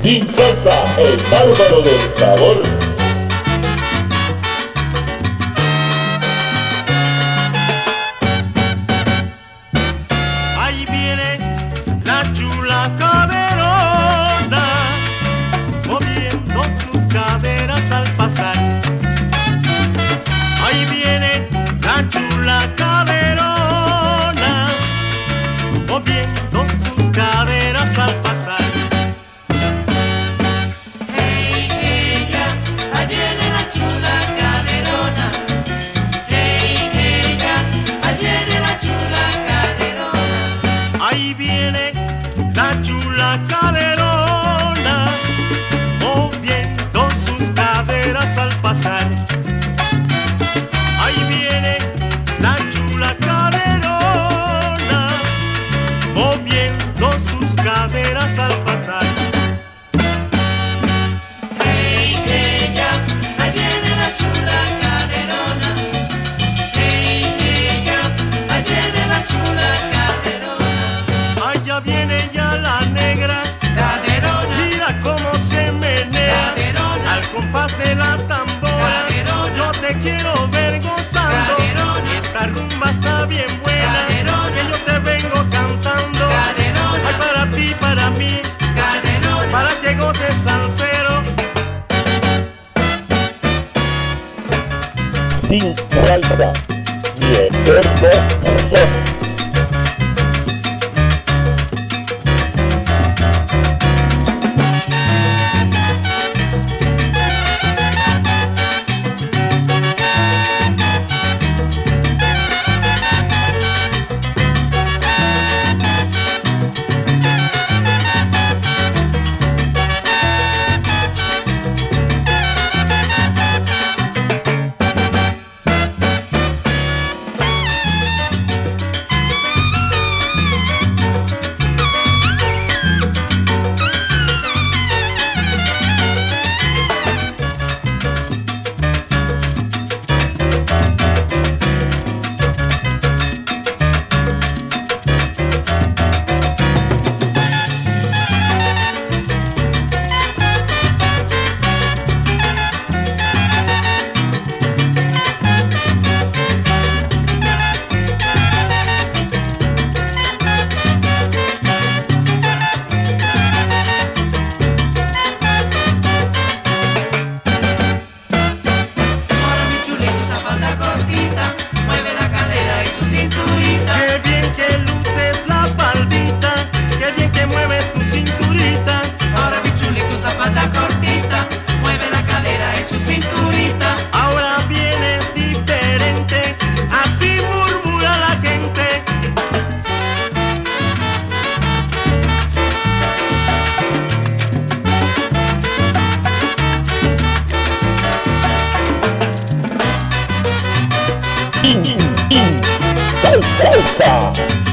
King Salsa, el bárbaro del sabor. Ahí viene la chula caderona, moviendo sus caderas al pasar. Ahí viene la chula caderona, moviendo sus caderas al pasar. Ahí viene la chula caderona, moviendo sus caderas al pasar. Ahí viene la chula caderona, moviendo sus caderas al pasar. Hey, ella, ahí viene la chula caderona. Hey, ella, ahí viene la chula caderona. Allá viene ya la negra Caderona, mira cómo se menea caderona, al compás de la tambora. caderona, Yo te quiero ver gozando, caderona, esta rumba está bien buena, caderona, que yo te vengo cantando. caderona, Ay, para ti, para mí, caderona. para que goces salsero. King Salsa, mi eterno son. Salsa.